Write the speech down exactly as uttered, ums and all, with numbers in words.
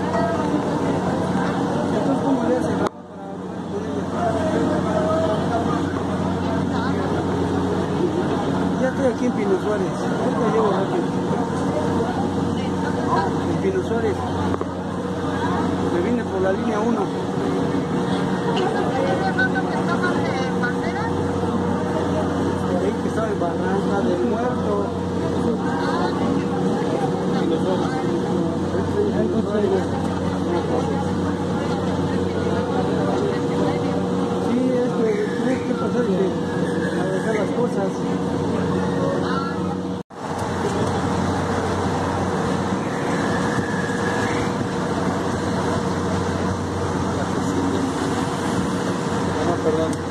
Entonces, ¿cómo le hace? Ya estoy aquí en Pino Suárez. Ahorita llego rápido. En Pino Suárez. Me vine por la línea uno. Por ahí que estaba el Barranca del Muerto. Pino Suárez. Sí, es que tienes que pasar y a dejar las cosas. Perdón.